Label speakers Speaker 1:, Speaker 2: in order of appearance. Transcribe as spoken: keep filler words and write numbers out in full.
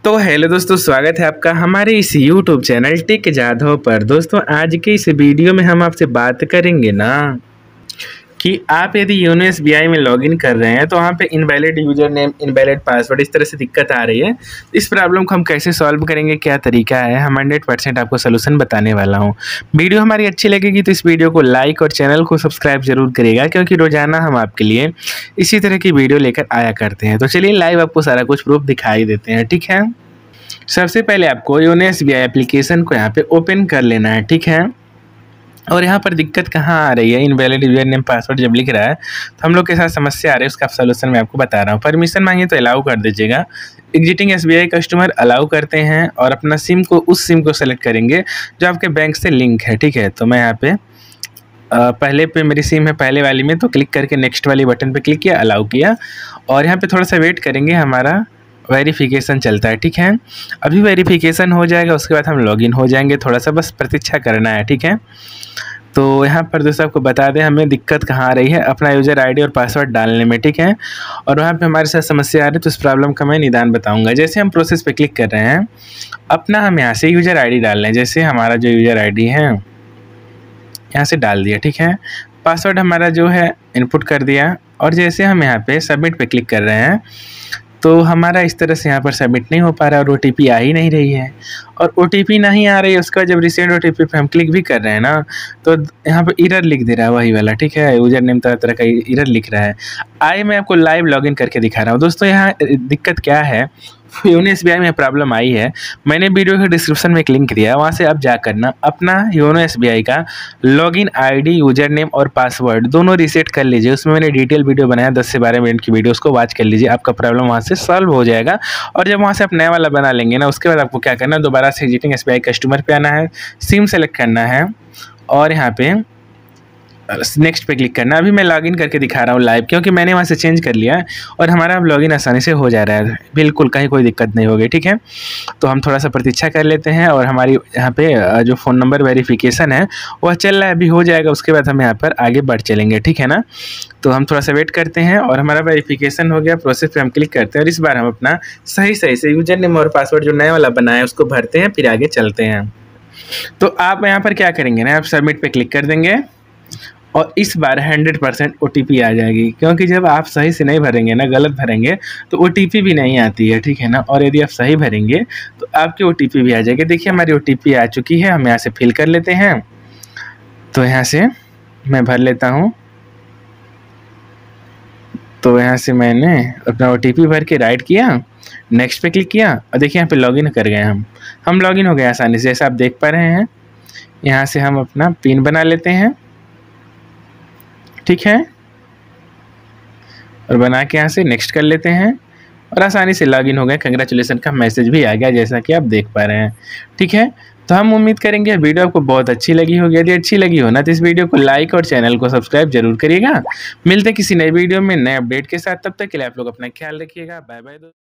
Speaker 1: तो हेलो दोस्तों, स्वागत है आपका हमारे इस यूट्यूब चैनल टेक जादव पर। दोस्तों आज के इस वीडियो में हम आपसे बात करेंगे ना कि आप यदि योनो एस बी आई में लॉगिन कर रहे हैं तो वहाँ पे invalid username, invalid password, इस तरह से दिक्कत आ रही है। इस प्रॉब्लम को हम कैसे सॉल्व करेंगे, क्या तरीका है, हम हंड्रेड परसेंट आपको सोल्यूशन बताने वाला हूँ। वीडियो हमारी अच्छी लगेगी तो इस वीडियो को लाइक और चैनल को सब्सक्राइब जरूर करिएगा, क्योंकि रोजाना हम आपके लिए इसी तरह की वीडियो लेकर आया करते हैं। तो चलिए लाइव आपको सारा कुछ प्रूफ दिखाई देते हैं, ठीक है। सबसे पहले आपको YONO S B I application को यहाँ पे ओपन कर लेना है, ठीक है। और यहाँ पर दिक्कत कहाँ आ रही है, इनवैलिड यूजर नेम पासवर्ड जब लिख रहा है तो हम लोग के साथ समस्या आ रही है, उसका सोल्यूशन मैं आपको बता रहा हूँ। परमिशन मांगे तो अलाउ कर दीजिएगा। Existing S B I customer allow करते हैं और अपना सिम को उस सिम को सेलेक्ट करेंगे जो आपके बैंक से लिंक है, ठीक है। तो मैं यहाँ पे आ, पहले पे मेरी सिम है पहले वाली में, तो क्लिक करके नेक्स्ट वाली बटन पे क्लिक किया, अलाउ किया और यहाँ पे थोड़ा सा वेट करेंगे, हमारा वेरिफिकेशन चलता है, ठीक है। अभी वेरिफिकेशन हो जाएगा, उसके बाद हम लॉगिन हो जाएंगे। थोड़ा सा बस प्रतीक्षा करना है, ठीक है। तो यहाँ पर दोस्तों आपको बता दें हमें दिक्कत कहाँ आ रही है, अपना यूज़र आईडी और पासवर्ड डालने में, ठीक है। और वहाँ पे हमारे साथ समस्या आ रही है, तो इस प्रॉब्लम का मैं निदान बताऊँगा। जैसे हम प्रोसेस पे क्लिक कर रहे हैं, अपना हम यहाँ से यूज़र आई डी डाल रहे हैं। जैसे हमारा जो यूज़र आई डी है यहाँ से डाल दिया, ठीक है। पासवर्ड हमारा जो है इनपुट कर दिया और जैसे हम यहाँ पे सबमिट पे क्लिक कर रहे हैं तो हमारा इस तरह से यहाँ पर सबमिट नहीं हो पा रहा है और ओ टी पी आ ही नहीं रही है। और ओ टी पी नहीं आ रही है, उसका जब रिसेंट ओ टी पी पे हम क्लिक भी कर रहे हैं ना तो यहाँ पर एरर लिख दे रहा है, वही वाला, ठीक है। यूजर नेम तरह तरह का एरर लिख रहा है। आइए मैं आपको लाइव लॉगिन करके दिखा रहा हूँ। दोस्तों यहाँ दिक्कत क्या है, योनो एस बी आई में प्रॉब्लम आई है। मैंने वीडियो के डिस्क्रिप्शन में एक लिंक दिया है, वहाँ से आप जा करना अपना योनो एस बी आई का लॉगिन आईडी, यूजर नेम और पासवर्ड दोनों रीसेट कर लीजिए। उसमें मैंने डिटेल वीडियो बनाया, दस से बारह मिनट की वीडियो, उसको वॉच कर लीजिए, आपका प्रॉब्लम वहाँ से सॉल्व हो जाएगा। और जब वहाँ से आप नया वाला बना लेंगे ना, उसके बाद आपको क्या करना है, दोबारा से existing S B I customer पे आना है, सिम सेलेक्ट करना है और यहाँ पे नेक्स्ट पे क्लिक करना। अभी मैं लॉगिन करके दिखा रहा हूँ लाइव, क्योंकि मैंने वहाँ से चेंज कर लिया है और हमारा अब लॉगिन आसानी से हो जा रहा है, बिल्कुल कहीं कोई दिक्कत नहीं होगी, ठीक है। तो हम थोड़ा सा प्रतीक्षा कर लेते हैं और हमारी यहाँ पे जो फ़ोन नंबर वेरिफिकेशन है वह चल रहा है, अभी हो जाएगा, उसके बाद हम यहाँ पर आगे बढ़ चलेंगे, ठीक है ना। तो हम थोड़ा सा वेट करते हैं और हमारा वेरिफिकेशन हो गया, प्रोसेस पर हम क्लिक करते हैं और इस बार हम अपना सही सही से यूजर नेम और पासवर्ड जो नया वाला बनाया है उसको भरते हैं, फिर आगे चलते हैं। तो आप यहाँ पर क्या करेंगे ना, आप सबमिट पे क्लिक कर देंगे और इस बार hundred percent O T P आ जाएगी, क्योंकि जब आप सही से नहीं भरेंगे ना, गलत भरेंगे तो ओ टी पी भी नहीं आती है, ठीक है ना। और यदि आप सही भरेंगे तो आपकी ओ टी पी भी आ जाएगी। देखिए हमारी ओ टी पी आ चुकी है, हम यहाँ से फिल कर लेते हैं। तो यहाँ से मैं भर लेता हूँ। तो यहाँ से मैंने अपना ओ टी पी भर के राइट किया, नेक्स्ट पे क्लिक किया और देखिए यहाँ पे लॉगिन कर गए हम हम लॉगिन हो गए आसानी से, जैसा आप देख पा रहे हैं। यहाँ से हम अपना पिन बना लेते हैं, ठीक है, और बना के यहाँ से नेक्स्ट कर लेते हैं और आसानी से लॉगिन हो गए। कंग्रेचुलेसन का मैसेज भी आ गया, जैसा कि आप देख पा रहे हैं, ठीक है। तो हम उम्मीद करेंगे वीडियो आपको बहुत अच्छी लगी होगी। यदि अच्छी लगी हो ना तो इस वीडियो को लाइक और चैनल को सब्सक्राइब जरूर करिएगा। मिलते हैं किसी नए वीडियो में नए अपडेट के साथ, तब तक के लिए आप लोग अपना ख्याल रखिएगा। Bye bye.